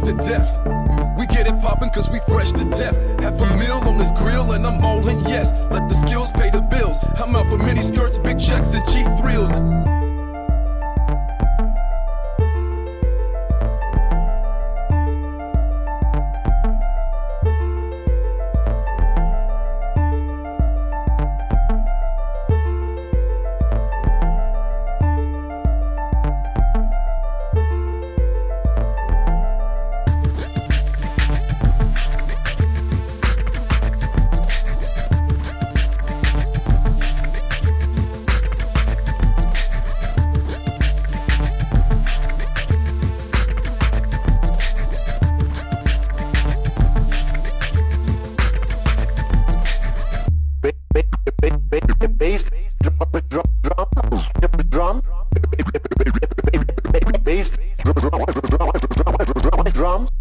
to death. We get it poppin' cause we fresh to death. Half a meal on this grill and I'm all in, yes. Let the skills pay the bills. I'm out for mini skirts, big checks, and cheap thrills. Bass, drum, bass, drums.